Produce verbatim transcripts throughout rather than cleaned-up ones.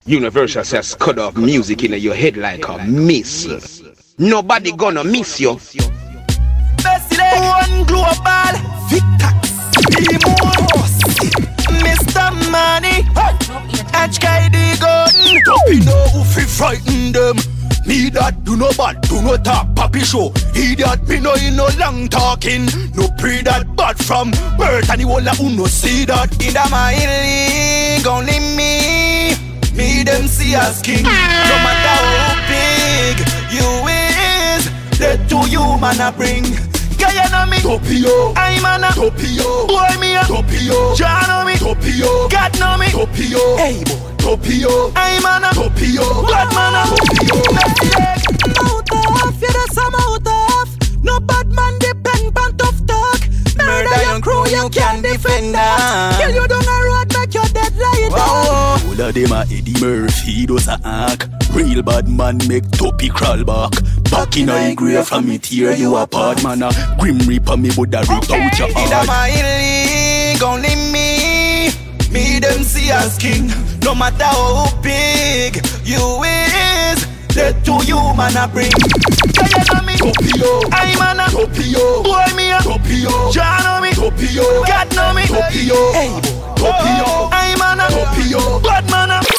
Universal says cut off music in your head like a missile. Nobody gonna miss you. One global Victor Mister Money H K D gun. Don't be know who fi frighten them. Me that do no bad, do no talk, papi show. He that me know in no long talking. No pre that bad from birth and he walla who no see that. In the my league, only me. Me them see as king. No matter how big you is, the two you man a bring. Yeah, you know me. Topio, I'm an a Topio. Boy me a Topio. John know me. Topio, God know me. Topio, hey boy. Topio, I'm an a Topio. God man a Topio. Out off, you the some out off. No bad man depend on tough talk. Murder your crew, you can't defend that. Kill you down the road, make your dead lie down. All of them a Eddie Murphy, does a hack. Real bad man make Toppy crawl back. Back in a grave from me tear you apart. Man a Grim Reaper me woulda rip out your heart. In my league, only me. Me them see as king. No matter how big you is, the two you man a bring. Yeah, you know me. Topio, I'm an a Topio. Boy me a Topio. John know me. Topio, God know me. Topio, hey boy. Topio, I'm an a Topio. God man a.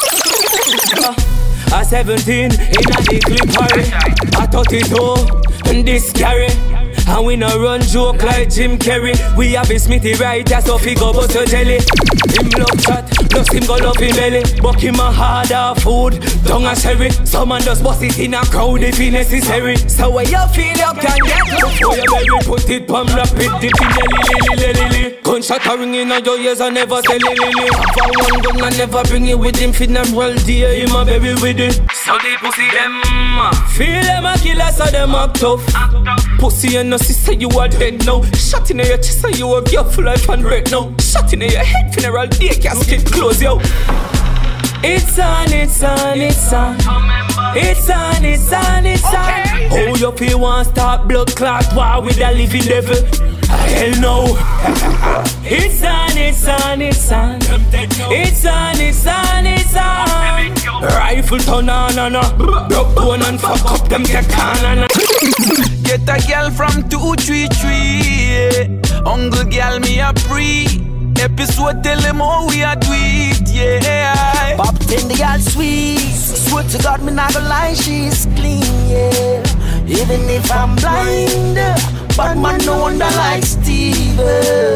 A seventeen in a the clip hurry. A thirty-two in this carry. And we no run joke like Jim Carrey. We have a Smithy right, that's how he go butter jelly. Him love chat, plus him go love him belly. Buck him a harder food, tongue a sherry. Some man just bust it in a crowd if he necessary. So when you feel you can get before you bury, put it pump the pit, dip in the lily, lily, lily. Gunshot a ring in your ears and never tell lily, lily. For one gun and never bring it with him. Funeral day, him a baby with it. So they pussy them, feel them a killer, so them act tough. Pussy and no sister, you are dead now. Shot in your chest and you are beautiful life and red now. Shot in your head, funeral day, casket close, yo. It's on, it's on, it's on. It's on, it's on, it's on. Oh, you feel one start blood clot war with a living devil. Hell no. It's on, it's on, it's on. It's on, it's on, it's on. Rifle turn on, on, on. Broke bone and fuck up them take on, on. Get a girl from two three three. Uncle girl me a pre. Episode tell them how we a do it, yeah. Pop ten the girl sweet. Swear to God me not gonna lie, she's clean, yeah. Even if I'm blind, but man no wonder like Steven.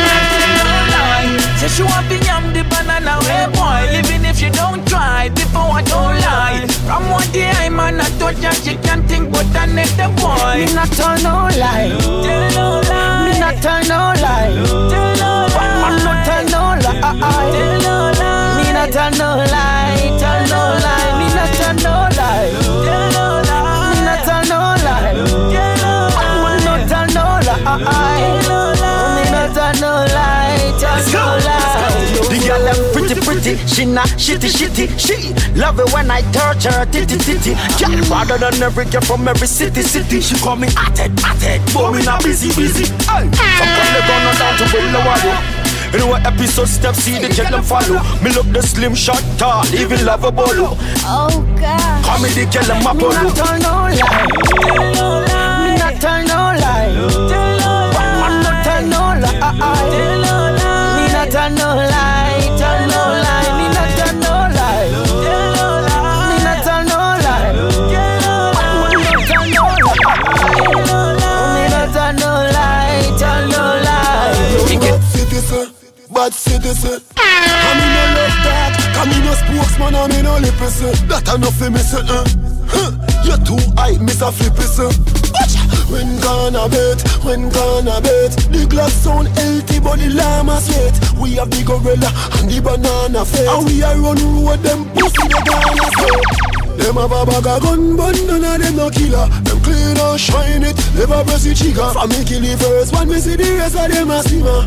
Say she want to yam the banana way, boy. Even if you don't try, before I don't lie. From one day I'm on a touch and she can't think but I need the boy. Me not tell no lie. Tell no lie. Me not tell no lie. Tell no lie. But man not tell no lie. Tell no lie. Me not tell no lie. Tell no lie. Me not tell no lie. Tell no lie. Me not tell no lie. Tell no lie. Man not tell no lie. Me not tell no lie. Tell no lie. The girl them pretty pretty, she not shitty shitty. She love it when I touch her titty titty. Girl rather than every girl from every city city. She call me hot head, hot head, but me not busy busy. Hey, some come they gonna down to Willow Wallow. Anyway, episode step see the jet them follow. Me look the slim shot tall, even lovable. Oh God. Call me the girl them Me Apollo. not tell no lie. Me not tell no lie. Man not tell no lie. Me not tell no lie. Tell no lie. Me not tell no lie. Me not tell no lie. Man not tell no lie. Me not tell no lie. Tell no lie. Bad citizen, bad citizen. I mean no love that. I mean no spokesman, I mean no lipperson. That enough for me say, uh. Huh. You're too high, miss a flip it, uh. When gonna bet, when gonna bet. The glass sound healthy, but the llama sweat. We have the gorilla and the banana fat. And we are run road, them pussy they gonna sweat. Them have a bag of gun, but none of them no killer. Them clean and shine it, never press the trigger. From me kill the first one, me see the rest of them a simmer.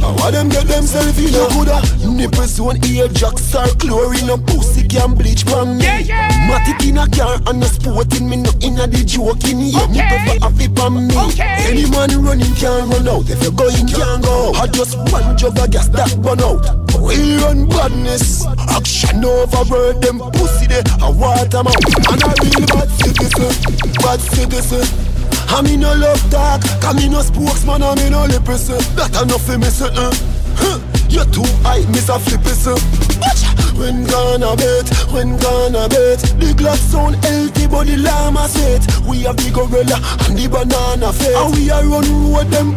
How them get themselves in a Coulda nipple zone, ear jacks or chlorine. No pussy can bleach from me. Yeah, yeah. Matic in a car and no sporting me. No in a the joking. Yeah, me prefer a fit on me. Okay. Any man running can't run out. If you going can't go. I just one jug of gas that run out. We run badness. Action over word. Them pussy there. I water them out. And a real bad citizen. Bad citizen. I me no love talk. Cause me no spokesman and me no lip person. That enough for me say uh. Huh. You're too high, miss a flip it so. When gonna bet, when gonna bet. The glass sound healthy but the llama sweat. We have the gorilla and the banana fat. And we are run road them.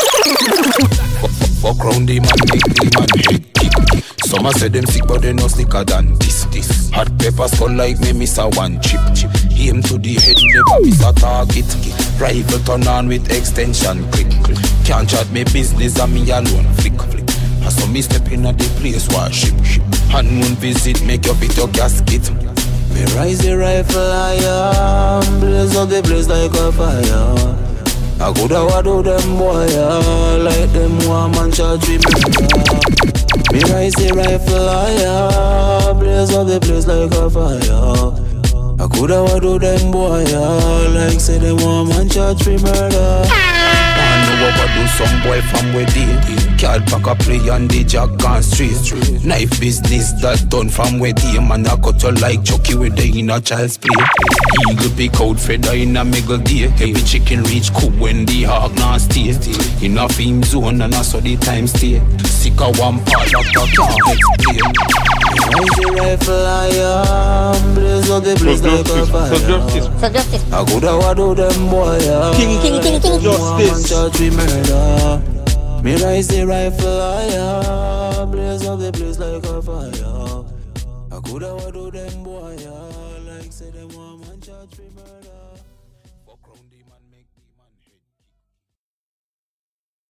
Fuck round the man, make the man head kick. Some a say them sick but they no slicker than this, this. Hot pepper skull like me miss a one chip, chip. Aim to the head, never miss a target. Rifle turn on with extension, click, click. Can't chat me business and me alone, flick, flick. I saw me step in at the place where ship, ship. And moon visit, make your fit your gasket. Me rise the rifle higher, blaze up the place like a fire. I coulda what do them boy, yeah. Like them one man charge with murder. Me rise the rifle higher, blaze up the place like a fire. I coulda what do them boy, yeah. Like say them one man charge with murder. I know what I do some boy from where they Cat pack a play on the jack on street. Knife business that done from where they man I cut you like Chucky with the in a child's play. Eagle pick out feather in a miggle day. Every chicken reach cook when the hog not stay. In a film zone and I saw the time stay. Sick of one part that I can't explain. Rise the rifle higher, blaze up the place like a fire. I coulda what do them boy, yeah. King, king, king, king, justice. Charge with murder. Me rise the rifle higher, blaze up the place like a fire. I coulda what do them boy, yeah. Like say them one.